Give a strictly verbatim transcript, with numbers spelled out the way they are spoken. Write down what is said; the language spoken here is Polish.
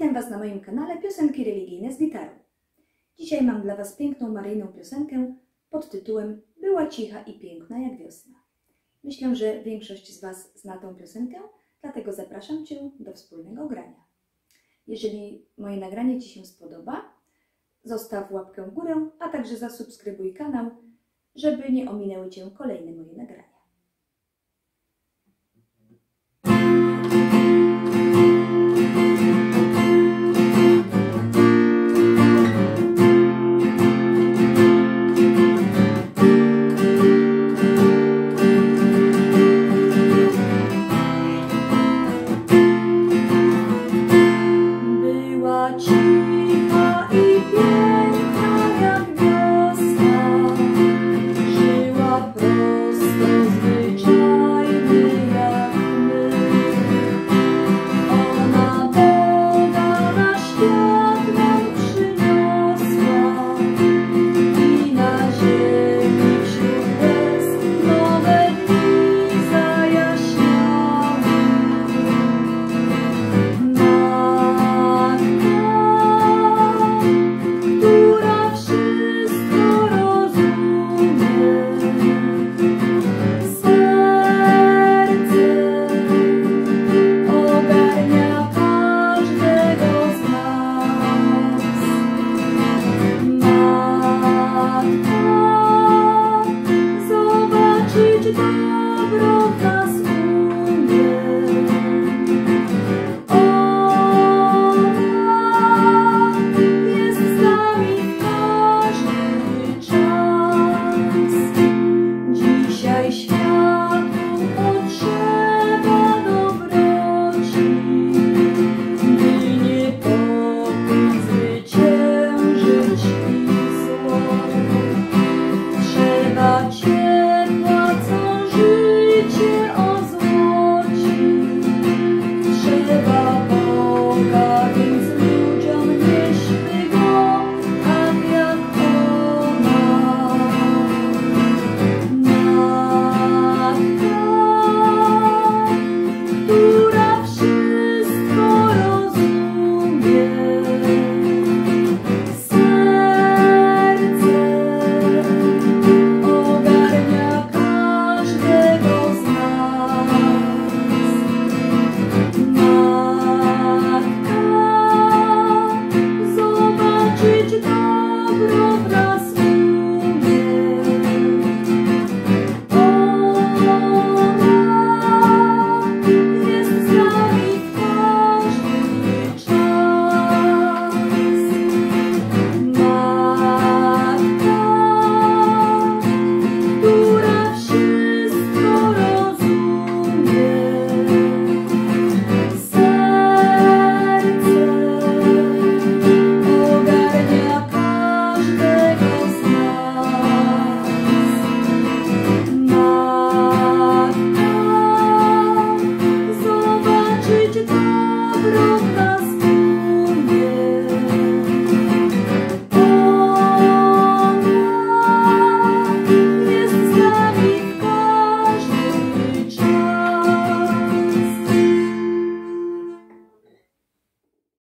Witam Was na moim kanale Piosenki religijne z gitarą. Dzisiaj mam dla Was piękną maryjną piosenkę pod tytułem Była cicha i piękna jak wiosna. Myślę, że większość z Was zna tą piosenkę, dlatego zapraszam Cię do wspólnego grania. Jeżeli moje nagranie Ci się spodoba, zostaw łapkę w górę, a także zasubskrybuj kanał, żeby nie ominęły Cię kolejne moje nagrania.